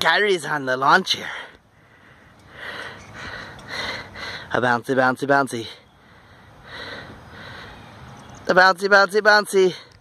calories on the lawn chair. A bouncy, bouncy, bouncy. A bouncy, bouncy, bouncy.